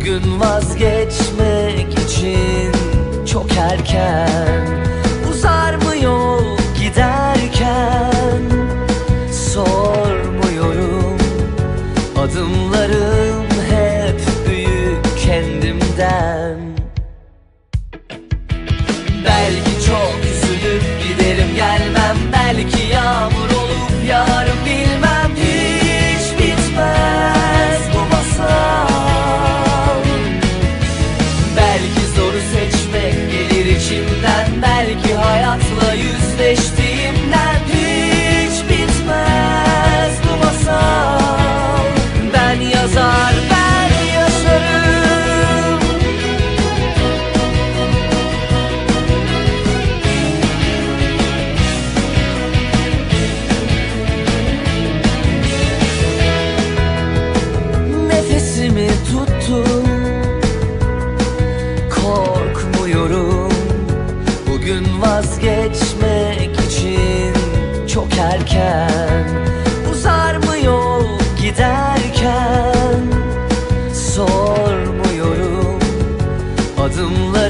Bugün vazgeçmek için çok erken. Uzar mı yol giderken? Sormuyorum. Adımlarım hep büyük kendimden. Belki çok üzülüp giderim gelmem. Belki yağmur olup yağarım bilmem. Hiç bitmez bu masal. Belki zoru seçmek gelir içimden. Belki hayatla yüzleştiğimden. Hiç bitmez bu masal. Ben yazar, ben yaşarım. Nefesimi tuttum, korkmuyorum. Bugün vazgeçmek için çok erken. Uzar mı yol giderken? Sormuyorum. Adımlarım